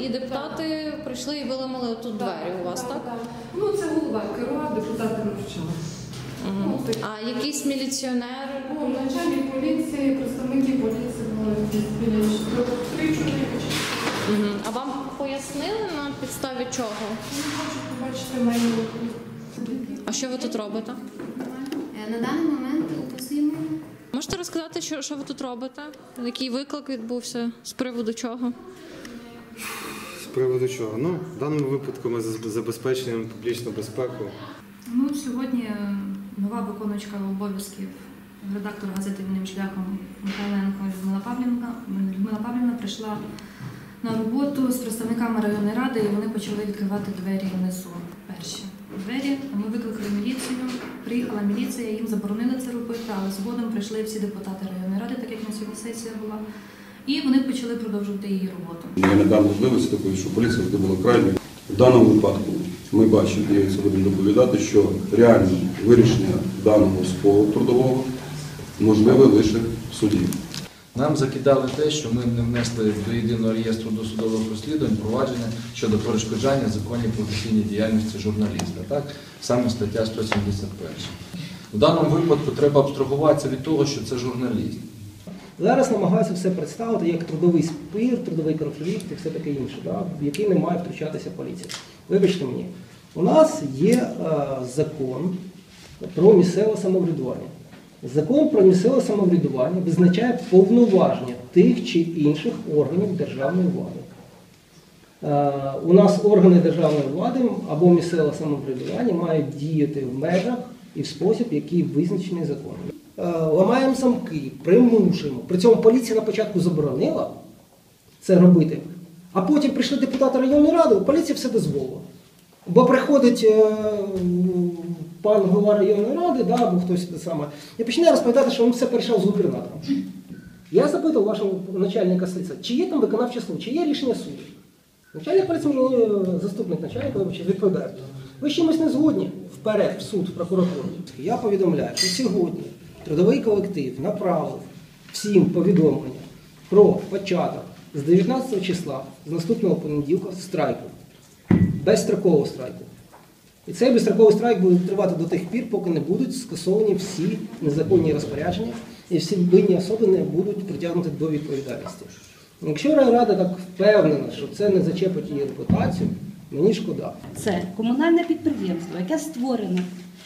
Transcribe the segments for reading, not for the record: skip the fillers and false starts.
депутати прийшли і виламали тут двері у вас, так? Ну, це голова керував, депутати навчали. А якісь міліціонери? Начальник поліції, представники поліції були біля 3 чоловіка. А вам пояснили, на підставі чого? Не хочу побачити мою. А що ви тут робите? На даний момент описуємо. Можете розказати, що ви тут робите? Який виклик відбувся? З приводу чого? З приводу чого? Ну, в даному випадку ми забезпечуємо публічну безпеку. Ну, сьогодні нова виконуючка обов'язків редактора газети «Вільним шляхом» Михайленко Людмила Павлівна прийшла на роботу з представниками районної ради, і вони почали відкривати двері внизу. Перші двері. Ми викликали міліцію, приїхала міліція, їм заборонили це робити, але згодом прийшли всі депутати районної ради, так як на сьогодні сесія була, і вони почали продовжувати її роботу. Я не дам можливості такої, що поліція завжди була крайньою. В даному випадку ми бачимо, і це будемо доповідати, що реальне вирішення даного спору трудового можливе лише в суді. Нам закидали те, що ми не внесли до єдиного реєстру досудових розслідувань провадження щодо перешкоджання законній професійній діяльності журналіста. Так? Саме стаття 171. В даному випадку треба абстрагуватися від того, що це журналіст. Зараз намагаюся все представити як трудовий спір, трудовий конфлікт і все таке інше, в який не має втручатися поліція. Вибачте мені, у нас є закон про місцеве самоврядування. Закон про місцеве самоврядування визначає повноваження тих чи інших органів державної влади. У нас органи державної влади або місцеве самоврядування мають діяти в межах і в спосіб, який визначений законом. Ламаємо замки, примушуємо. При цьому поліція на початку заборонила це робити, а потім прийшли депутати районної ради, поліція все дозволила. Бо приходить пан голова районної ради, або хтось те саме, і починає розповідати, що він все перейшов з губернатором. Я запитав вашого начальника слідства, чи є там виконавче слово, чи є рішення суду. Начальник поліції, заступник начальника відповідає, ви з чимось не згодні, вперед, в суд, в прокуратуру. Я повідомляю, що сьогодні трудовий колектив направив всім повідомлення про початок з 19 числа, з наступного понеділка, страйку. Безстрокового страйку. І цей безстроковий страйк буде тривати до тих пір, поки не будуть скасовані всі незаконні розпорядження і всі винні особи не будуть притягнуті до відповідальності. Якщо райрада так впевнена, що це не зачепить її репутацію, мені шкода. Це комунальне підприємство, яке створено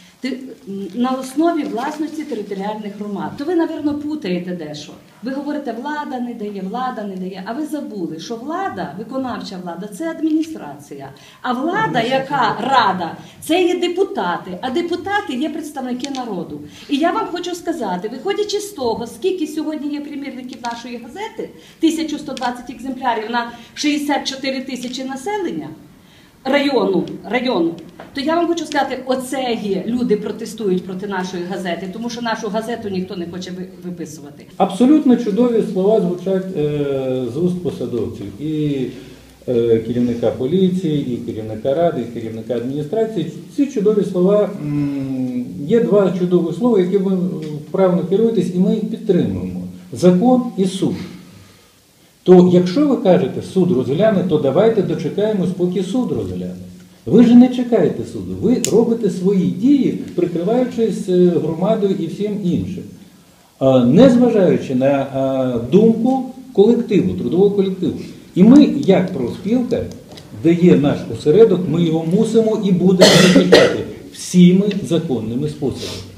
на основі власності територіальних громад. То ви, мабуть, путаєте дещо. Ви говорите, влада не дає, а ви забули, що влада, виконавча влада – це адміністрація. А влада, яка рада, це є депутати, а депутати є представники народу. І я вам хочу сказати, виходячи з того, скільки сьогодні є примірників нашої газети, 1120 екземплярів на 64 тисячі населення, району, то я вам хочу сказати, оце є, люди протестують проти нашої газети, тому що нашу газету ніхто не хоче виписувати. Абсолютно чудові слова звучать з уст посадовців. І керівника поліції, і керівника ради, і керівника адміністрації. Ці чудові слова, є два чудові слова, які ви вправно керуєтесь, і ми їх підтримуємо. Закон і суд. То якщо ви кажете, суд розгляне, то давайте дочекаємось, поки суд розгляне. Ви ж не чекаєте суду, ви робите свої дії, прикриваючись громадою і всім іншим. Незважаючи на думку колективу, трудового колективу. І ми, як профспілка, де є наш осередок, ми його мусимо і будемо захищати всіми законними способами.